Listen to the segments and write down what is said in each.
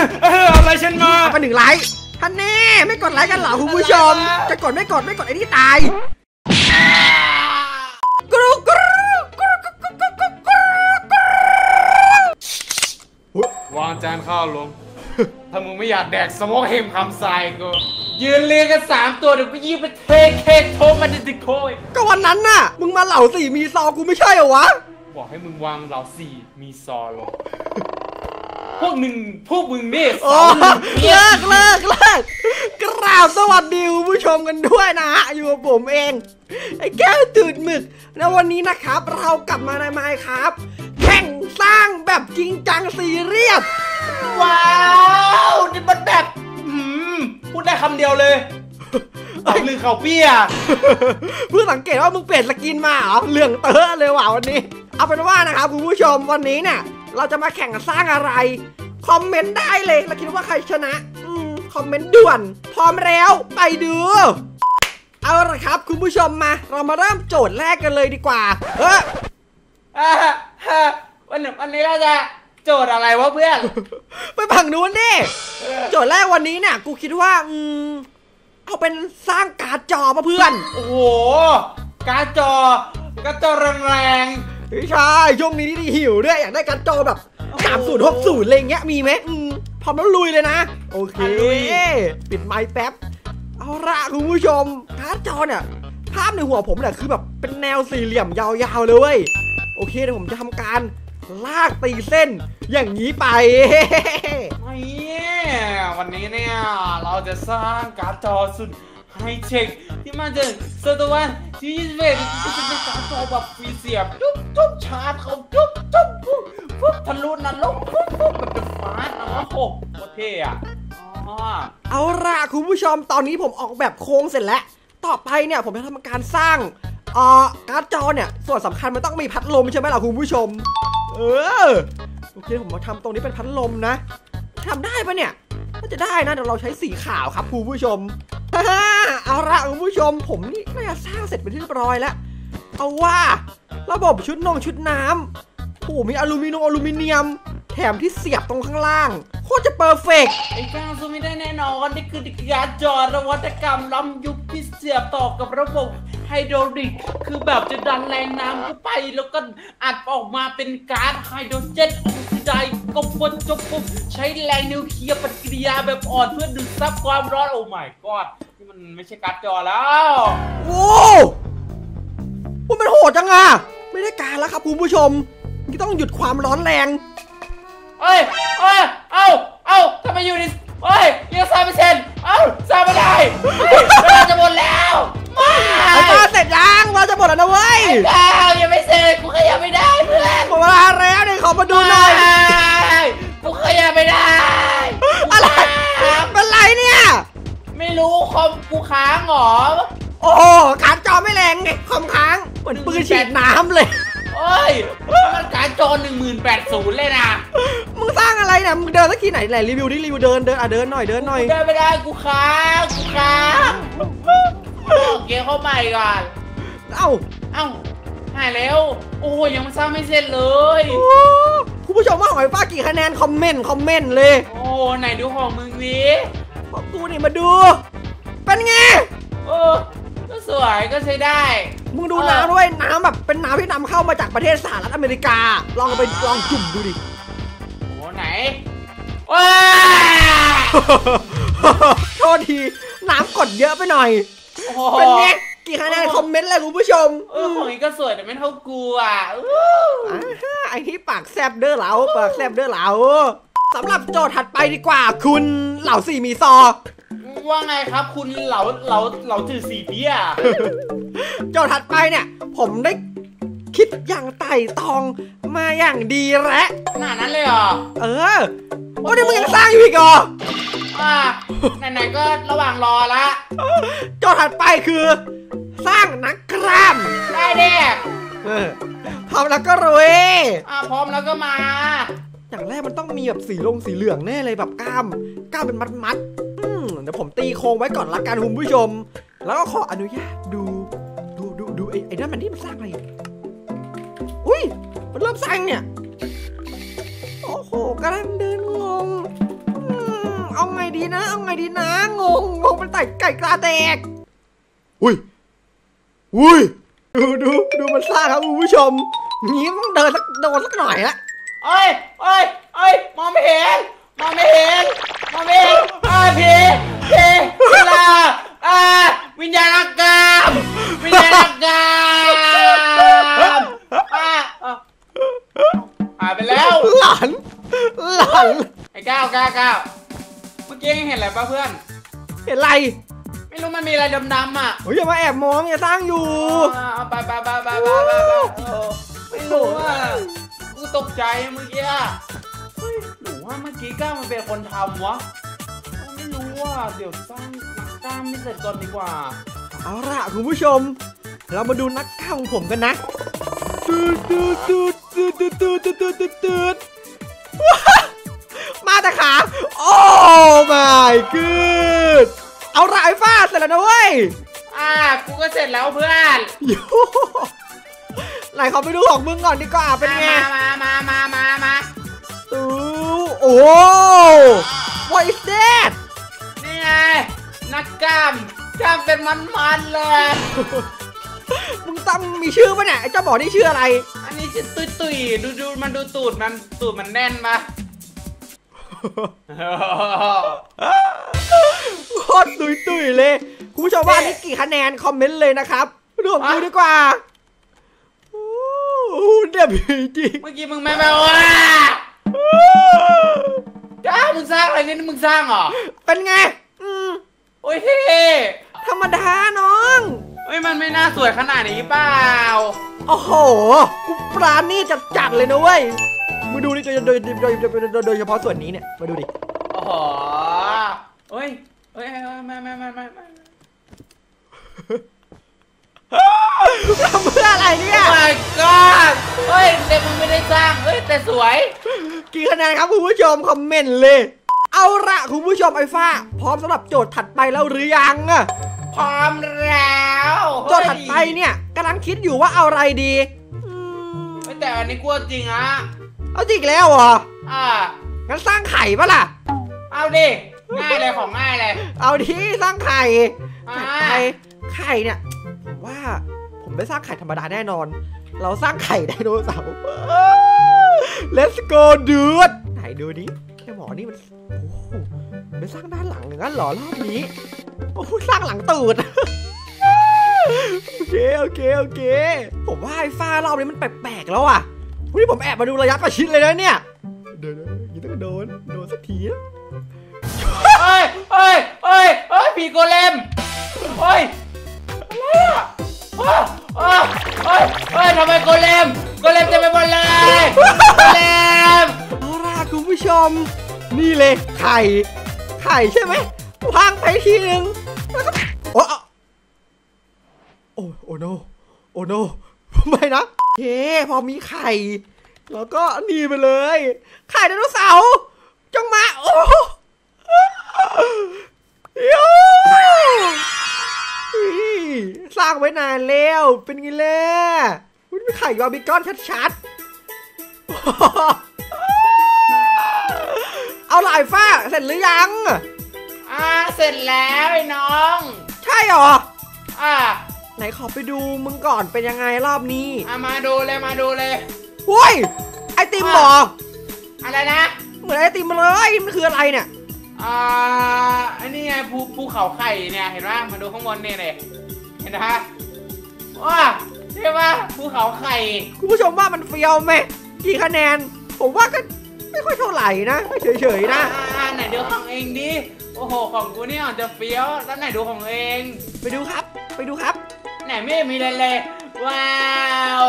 อะไรฉันมาไป1 ไลค์ท่านแน่ไม่กดไลค์กันเหรอคุณผู้ชมจะกดไม่กดไอ้นี่ตายกรุกรุวางจานข้าวลงถ้ามึงไม่อยากแดกสโมกเฮมคำทรายกูยืนเรียงกัน3 ตัวเดี๋ยวกูยิงไปเทเค้กโทมันดิโคยก็วันนั้นน่ะมึงมาเหล่า4มีซอกูไม่ใช่เหรอวะบอกให้มึงวางเหล่า4มีซอลงพวกมึงนี่เลิกกราบสวัสดีคุณผู้ชมกันด้วยนะฮะอยู่กับผมเองไอ้แก้วตื่นหมึกแล้ววันนี้นะครับเรากลับมาในไมค์ครับแข่งสร้างแบบจริงจังซีเรียสว้าวนี่มันแบบพูดได้คำเดียวเลยเอาลือเขาเปี้ยเพิ่งสังเกตว่ามึงเปลี่ยนสกินมาเหรอเหลืองเต๋อเลยว่ะวันนี้เอาเป็นว่านะครับคุณผู้ชมวันนี้เนี่ยเราจะมาแข่งสร้างอะไรคอมเมนต์ได้เลยแล้วคิดว่าใครชนะคอมเมนต์ด่วนพร้อมแล้วไปดูเอาละครับคุณผู้ชมมาเรามาเริ่มโจทย์แรกกันเลยดีกว่าวันนี้เราจะโจทย์อะไรวะเพื่อนไปฝั่งนู้นดิโจทย์แรกวันนี้เนี่ยกูคิดว่าเอาเป็นสร้างการ์ดจอมาเพื่อนโอ้โหการ์ดจอแรงไม่ใช่ช่วงนี้ที่หิวด้วยอยากได้การ์ดจอแบบ3060อะไรเงี้ยมีไหมพร้อมแล้วลุยเลยนะโอเคปิดไมค์แป๊บเอาละคุณผู้ชมการ์ดจอเนี่ยภาพในหัวผมเนี่ยคือแบบเป็นแนวสี่เหลี่ยมยาวๆเลยโอเคเดี๋ยวผมจะทำการลากตีเส้นอย่างนี้ไปวันนี้เนี่ยเราจะสร้างการ์ดจอสุดไฮเทคที่มาจากศตวรรษที่21ที่จะเป็นการ์ดจอแบบฟรีเสียบจุ๊บชาร์จเขาจุ๊บทะลุนรกแบบเป็นฟ้าโอ้โหโคตรเท่อะเอาล่ะคุณผู้ชมตอนนี้ผมออกแบบโค้งเสร็จแล้วต่อไปเนี่ยผมจะทำการสร้างการ์ดจอเนี่ยส่วนสำคัญมันต้องมีพัดลมใช่ไหมล่ะคุณผู้ชมโอเคผมมาทำตรงนี้เป็นพัดลมนะทำได้ปะเนี่ยน่าจะได้นะเดี๋ยวเราใช้สีขาวครับคุณผู้ชมเอาละคุณผู้ชมผมนี่น่าจะสร้างเสร็จเป็นที่เรียบร้อยแล้วเอาว่าระบบชุดน้ำโอ้มีอลูมิเนียมแถมที่เสียบตรงข้างล่างโคตรจะเพอร์เฟกต์ไอ้ก้าวสู้ไม่ได้แน่นอนนี่คือการ์ดจอนวัตกรรมล้ำยุคที่เสียบต่อกับระบบไฮดรอลิกคือแบบจะดันแรงน้ำเข้าไปแล้วก็อัดออกมาเป็นก๊าซไฮโดรเจนออกซิไดซ์กบฏใช้แรงนิวเคลียร์ปฏิกิริยาแบบอ่อนเพื่อดูดซับความร้อนโอ้ my god นี่มันไม่ใช่การ์ดจอแล้วโอ้มันโหดจังอะไม่ได้การแล้วครับคุณผู้ชมที่ต้องหยุดความร้อนแรงเทำไมอยู่ในยังสร้างไม่เสร็จสร้างไม่ได้เราจะหมดแล้วมาเสร็จยังเราจะหมดแล้วนะเว้ยยังไม่เสร็จกูขยับไม่ได้เพื่อนหมดเวลาแล้วเนี่ยขอมาดูหน่อยกูขยับไม่ได้อะไรเป็นไรเนี่ยไม่รู้คอมกูค้างหรอโอ้การ์ดจอไม่แรงไงคอมค้างเหมือนปืนฉีดน้ำเลยมันการ์ดจอ1080เลยนะมึงสร้างอะไรเนี่ยมึงเดินสักทีไหนไหนรีวิวดิรีวิวเดินเดินหน่อยเดินไม่ได้กูค้างเกมเข้าใหม่ก่อนเอ้าหายแล้วโอ้ยังสร้างไม่เสร็จเลยคุณผู้ชมว่าหอยฟ้ากี่คะแนนคอมเมนต์เลยโอ้ไหนดูของมึงนี้ของกูนี่มาดูเป็นไงก็สวยก็ใช้ได้มึงดูน้ำด้วยน้ำแบบเป็นน้ำที่นำเข้ามาจากประเทศสหรัฐอเมริกาลองจุ่มดูดิโอ้ไหนโทษทีน้ำกดเยอะไปหน่อยเป็นไงกี่คะแนนคอมเมนต์เลยคุณผู้ชมของนี้ก็สวยแต่ไม่เท่ากูไอ้ที่ปากแซบเด้อเหลาสำหรับโจทย์ถัดไปดีกว่าคุณเหล่า4มีซอว่าไงครับคุณเหลาถือ4เบี้ยโจทย์ถัดไปเนี่ยผมได้คิดอย่างไต่ตองมาอย่างดีแล้วขนาดนั้นเลยเหรอโอ้ยมึงยังสร้างอยู่อีกเหรอไหนๆก็ระหว่างรอละโจทย์ถัดไปคือสร้างนักกล้ามได้เด็กพร้อมแล้วก็รวยพร้อมแล้วก็มาอย่างแรกมันต้องมีแบบสีเหลืองแน่เลยแบบกล้ามเป็นมัดเดี๋ยวผมตีโครงไว้ก่อนละกันคุณผู้ชมแล้วก็ขออนุญาตดูไอ้นั่นมันที่มันสร้างอะไรอุ้ยมันเริ่มสร้างเนี่ยโอ้โหกำลังเดินงงเอาไงดีนะงงเป็นไก่กาแตกอุ้ยดูมันซ่าครับคุณผู้ชมงี้ต้องโดนสักหน่อยละเอ้ยมองไม่เห็นผีเวลาวิญญาณกรรมหายไปแล้วหลานไอ้ก้าวเมื่อกี้ยังเห็นอะไรป่ะเพื่อนเห็นอะไรไม่รู้มันมีอะไรดำๆอ่ะโอ้ยอย่ามาแอบมองอย่าสร้างอยู่ไปไม่รู้อ่ะกูตกใจเมื่อกี้หรือว่าเมื่อกี้ก้าวมันเป็นคนทำวะไม่รู้ว่าเดี๋ยวสร้างนักกล้ามไม่เสร็จก่อนดีกว่าเอาล่ะคุณผู้ชมเรามาดูนักกล้ามของผมกันนะมาแต่ขาโอ้ my god เอาละไอ้ฟ้าเสร็จแล้วนะเว้ยกูก็เสร็จแล้วเพื่อนไหนเขาไปดูของมึงก่อนดีกว่าเป็นไงมาโอ้ what is that นี่ไงนักกล้ามเป็นมันเลยมึงต้องมีชื่อป่ะเนี่ยไอ้เจ้าบอกนี่ชื่ออะไรอันนี้ชื่อตุยดูมันดูตูดมันแน่นมาโคตรตุยเลยคุณผู้ชมว่านี่กี่คะแนนคอมเมนต์เลยนะครับดูผมดูดีกว่าเดี๋ยวจริงเมื่อกี้มึงไม่มาว่ามึงสร้างอะไรนี่มึงสร้างเหรอเป็นไงโอ้ยธรรมดาน้องมันไม่น่าสวยขนาดนี้เปล่าโอ้โหกูปราณีตจัดเลยนะเว้ยมาดูดิโดยเฉพาะส่วนนี้เนี่ยมาดูดิโอ้โหไม่ทำเพื่ออะไรเนี่ย my god แต่มึงไม่ได้สร้างแต่สวยกี่คะแนนครับคุณผู้ชมคอมเมนต์เลยเอาละคุณผู้ชมไอ้ฟ้าพร้อมสำหรับโจทย์ถัดไปแล้วหรือยังอะพร้อมแล้วโจทย์ถัดไปเนี่ยกำลังคิดอยู่ว่าเอาอะไรดีแต่อันนี้กลัวจริงอะเอาจริงแล้วเหรองั้นสร้างไข่ปะล่ะเอาดิง่ายเลยของง่ายเลยเอาดิสร้างไข่ไข่เนี่ยว่าผมไม่สร้างไข่ธรรมดาแน่นอนเราสร้างไข่ไดโนเสาร์ Let's go dude ไหนดูดิไอ้หมอนี่มันไม่สร้างด้านหลังอย่างนั้นหรอรอบนี้โอ้สร้างหลังตูดโอเคผมว่าไอ้ฟ้ารอบนี้มันแปลกๆแล้วอ่ะวันนี้ผมแอบมาดูระยะประชิดเลยนะเนี่ยเดี๋ยวยังต้องโดนสักทีเฮ้ยผีโกเลมทำไมโกเลมจะไปหมดเลยโกเลมเอาล่ะคุณผู้ชมนี่เลยไข่ใช่ไหมวางไปทีนึงแล้วก็โอ้โนไม่นะเฮ้พอมีไข่แล้วก็นี่ไปเลยไข่ไดโนเสาร์จงมาโอ้ยสร้างไว้นานแล้วเป็นไงล่ะมันเป็นไข่บาร์บีคอนชัดๆเอาลายฟ้าเสร็จหรือยังเสร็จแล้วไอ้น้องใช่หรอไหนขอไปดูมึงก่อนเป็นยังไงรอบนี้มาดูเลยโอ้ยไอติมหรออะไรนะเหมือนไอติมเลยมันคืออะไรเนี่ยอันนี้ไงภูเขาไข่เนี่ยเห็นไหมมาดูข้างบนเนี่ยเห็นไหมว้าใช่ปะภูเขาไข่คุณผู้ชมว่ามันเฟี้ยวไหมกี่คะแนนผมว่าก็ไม่ค่อยเท่าไหร่นะเฉยๆนะไหนดูของเองดิโอ้โหของกูนี่อาจจะเฟี้ยวแล้วไหนดูของเองไปดูครับไหนไม่มีเลยว้าว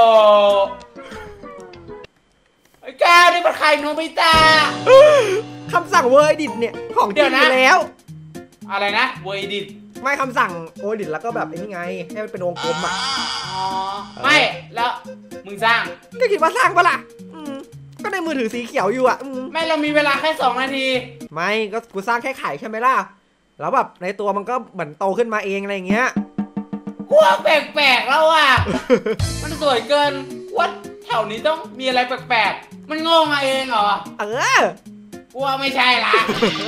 ไอ้แก้วนี่มันไข่โนบิตะคำสั่งเวอร์ดิตเนี่ยของจริงแล้วอะไรนะเวอร์ดิตไม่คำสั่งเวอร์ดิตแล้วก็แบบไอ้นี่ไงให้มันเป็นวงกลมไม่แล้วมึงสร้างก็คิดว่าสร้างปะล่ะก็ในมือถือสีเขียวอยู่ไม่เรามีเวลาแค่2 นาทีไม่ก็กูสร้างแค่ไข่ใช่ไหมล่ะแล้วแบบในตัวมันก็เหมือนโตขึ้นมาเองอะไรอย่างเงี้ยกลัวแปลกๆแล้วมันสวยเกินว่าแถวนี้ต้องมีอะไรแปลกๆมันงงมาเองเหรอกูว่าไม่ใช่ละ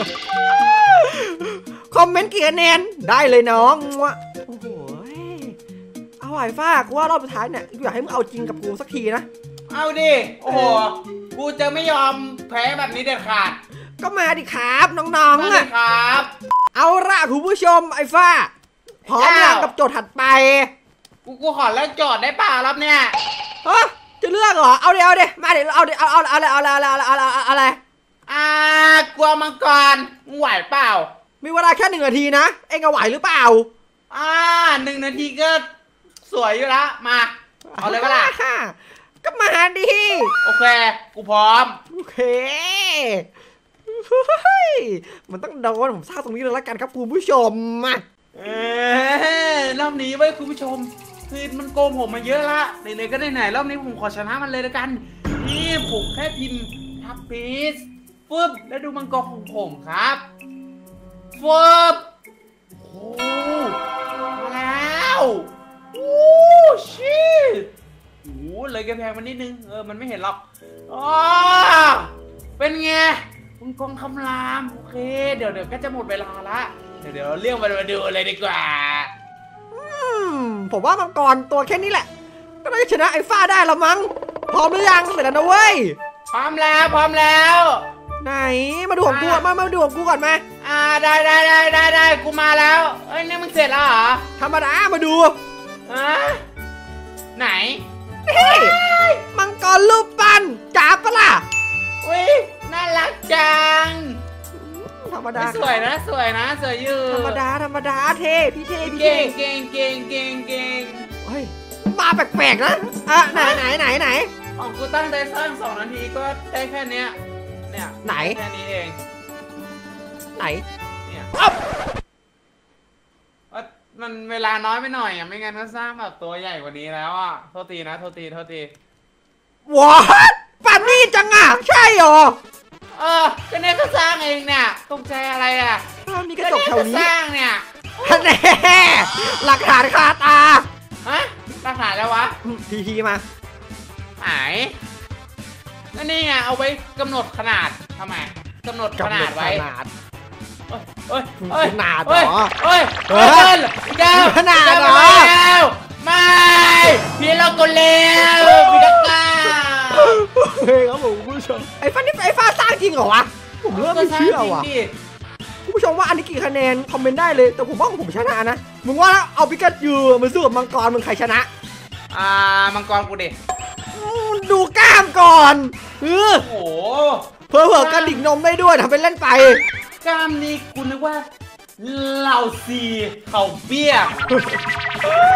คอมเมนต์กี่คะแนนได้เลยน้องโอ้โหเอาไอ้ฟ้ากูว่ารอบสุดท้ายเนี่ยอยากให้มึงเอาจริงกับกูสักทีนะเอาดิโอ้โหกูจะไม่ยอมแพ้แบบนี้เด็ดขาดก็มาดิครับน้องๆอ่ะครับเอาละคุณผู้ชมไอ้ฟ้าพร้อมแล้วกับโจทย์ถัดไปกูขอเลิกโจทย์ได้เปล่ารับเนี่ยจะเลือกเหรอเอาเดี๋ยวมาเดี๋ยวเอาอะไรกลัวมังกรไหวเปล่ามีเวลาแค่1 นาทีนะเอ็งไหวหรือเปล่า 1 นาทีก็สวยอยู่ละมาเอาเลยเปล่าก็มาดิโอเคกูพร้อมโอเคมันต้องโดนผมสร้างตรงนี้เลยละกันครับคุณผู้ชมรอบนี้ไว้คุณผู้ชมคือมันโกงผมมาเยอะละไหนๆก็ไหนๆรอบนี้ผมขอชนะมันเลยละกันนี่ผมแค่พิมพ์ทับพีซฟึบแล้วดูมังกรของผมครับฟึบโอ้มาแล้วโอ้ชิโอ้เลยกระแพงมันนิดนึงมันไม่เห็นหรอกเป็นไงมังกรคำรามโอเคเดี๋ยวก็จะหมดเวลาละเดี๋ยวเรียกมาดูเลยดีกว่าผมว่ามังกรตัวแค่นี้แหละก็น่าจะชนะไอ้ฟ้าได้ละมั้งพร้อมหรือยังเสร็จแล้วนะเว้ยพร้อมแล้วไหนมาดูของกูมาดูของกูก่อนไหมได้กูมาแล้วนี่มึงเสร็จแล้วเหรอธรรมดามาดูไหนมังกรรูปปั้นจ๋าปะล่ะอุ้ยน่ารักจังธรรมดาสวยนะสวยอยู่ธรรมดาเท่พี่เก่งเฮ้ยมาแปลกๆนะไหนของกูตั้งใจสร้าง2 นาทีก็ได้แค่เนี้ยเนี่ยไหนแค่นี้เองไหนเนี่ยมันเวลาน้อยไปหน่อยอ่ะไม่งั้นก็สร้างแบบตัวใหญ่กว่านี้แล้วอ่ะโทษทีว้าป่านนี้จังอ่ะใช่หรอก็เนี่ยก็สร้างเองเนี่ยตกใจอะไรอ่ะมีกระจกแถวนี้สร้างเนี่ยแน่หลักฐานคาตาหลักฐานแล้ววะทีมาไหนนั่นนี่ไงเอาไว้กำหนดขนาดทำไมกำหนดขนาดไว้ขนาดเหรอขนาดเหรอไม่พี่เราก็เลวพี่ตะก้าเฮ้ยครับผมคุณผู้ชมไอ้ฟ้าสร้างจริงเหรอวะผมเริ่มไม่เชื่อว่ะคุณผู้ชมว่าอันนี้กี่คะแนนคอมเมนต์ได้เลยแต่ผมว่าผมชนะนะมึงว่าแล้วเอาปิกัสยูมาสู้กับมังกรมึงใครชนะมังกรกูดิดูกล้ามก่อนโอ้โหเพิ่มกระดิ่งนมได้ด้วยทำเป็นเล่นไปกล้ามนี้กูนึกว่าเหล่าซีเขาเบี้ย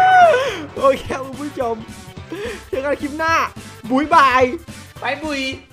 โอเคคุณผู้ชมเจอกันคลิปหน้าบุยบายไปบุย